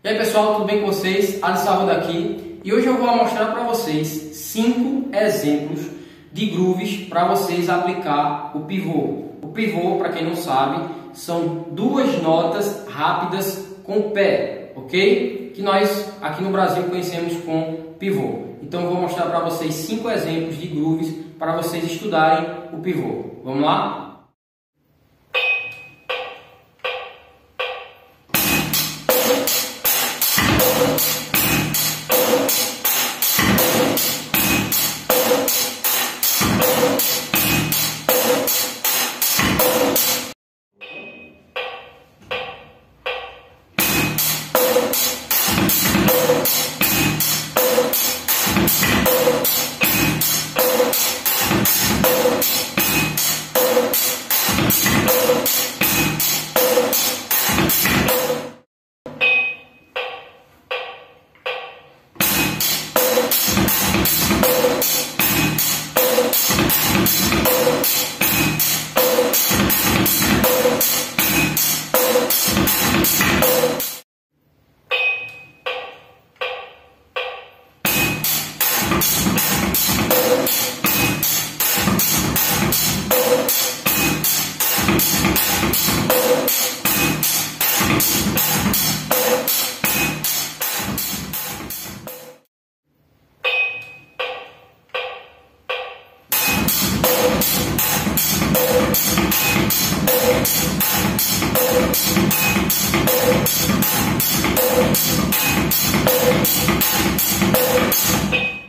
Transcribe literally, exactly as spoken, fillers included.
E aí pessoal, tudo bem com vocês? Alisson Arruda aqui e hoje eu vou mostrar para vocês cinco exemplos de grooves para vocês aplicar o pivô. O pivô, para quem não sabe, são duas notas rápidas com o pé, ok? Que nós aqui no Brasil conhecemos com pivô. Então eu vou mostrar para vocês cinco exemplos de grooves para vocês estudarem o pivô. Vamos lá? Thank you.